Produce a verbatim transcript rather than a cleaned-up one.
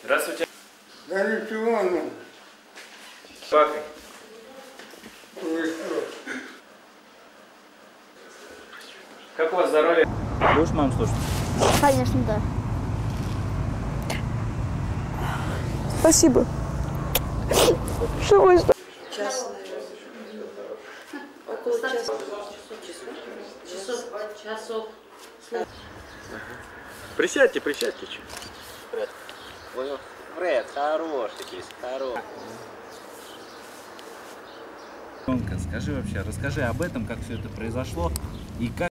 Здравствуйте. Да ничего, ну. Пахай. Вы что? Как у вас здоровье? Будешь маму слушать? Конечно, да. Спасибо. Живой, что? Час, около часа. Часов, часов. Присядьте, присядьте. Че. Фред. Фред, хороший кис, хороший. Скажи вообще, расскажи об этом, как все это произошло и как